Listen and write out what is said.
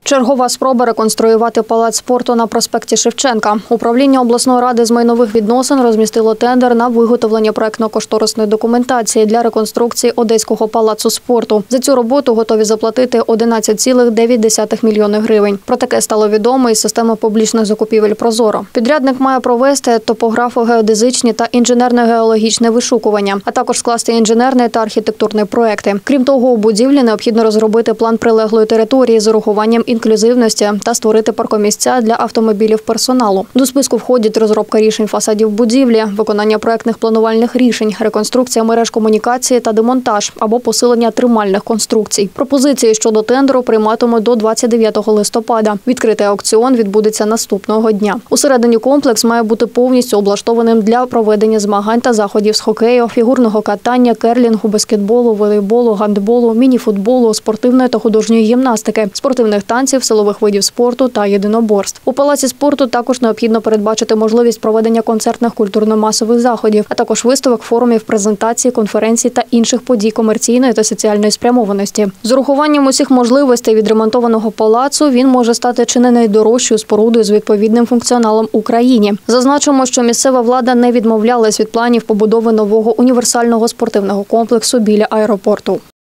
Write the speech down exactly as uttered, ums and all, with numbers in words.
Чергова спроба реконструювати палац спорту на проспекті Шевченка. Управління обласної ради з майнових відносин розмістило тендер на виготовлення проектно-кошторисної документації для реконструкції Одеського палацу спорту. За цю роботу готові заплатити одинадцять цілих дев'ять десятих мільйонів гривень. Про таке стало відомо із системи публічних закупівель «Прозоро». Підрядник має провести топографо-геодезичні та інженерно-геологічне вишукування, а також скласти інженерний та архітектурний проекти. Крім того, у будівлі необхідно розробити план прилеглої території з урахуванням інклюзивності та створити паркомісця для автомобілів персоналу. До списку входять розробка рішень фасадів будівлі, виконання проектних планувальних рішень, реконструкція мереж комунікації та демонтаж або посилення тримальних конструкцій. Пропозиції щодо тендеру прийматимуть до двадцять дев'ятого листопада. Відкритий аукціон відбудеться наступного дня. Усередині комплекс має бути повністю облаштованим для проведення змагань та заходів з хокею, фігурного катання, керлінгу, баскетболу, волейболу, гандболу, мініфутболу, спортивної та художньої гімнастики, спортивних танців, силових видів спорту та єдиноборств. У палаці спорту також необхідно передбачити можливість проведення концертних культурно-масових заходів, а також виставок, форумів, презентацій, конференцій та інших подій комерційної та соціальної спрямованості. З урахуванням усіх можливостей відремонтованого палацу він може стати чи не найдорожчою спорудою з відповідним функціоналом в Україні. Зазначимо, що місцева влада не відмовлялась від планів побудови нового універсального спортивного комплексу біля аеропорту.